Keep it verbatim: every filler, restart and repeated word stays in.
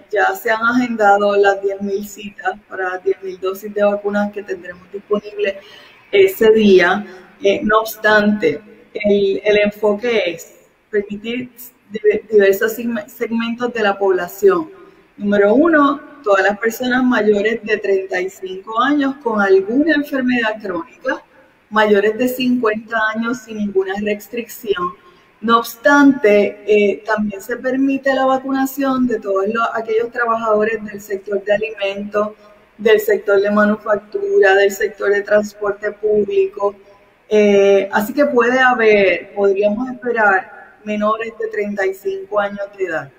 ya se han agendado las diez mil citas para las diez mil dosis de vacunas que tendremos disponibles ese día. Eh, no obstante, el, el enfoque es permitir diversos segmentos de la población. Número uno, todas las personas mayores de treinta y cinco años con alguna enfermedad crónica, mayores de cincuenta años sin ninguna restricción. No obstante, eh, también se permite la vacunación de todos los, aquellos trabajadores del sector de alimentos, del sector de manufactura, del sector de transporte público. Eh, así que puede haber, podríamos esperar, menores de treinta y cinco años de edad.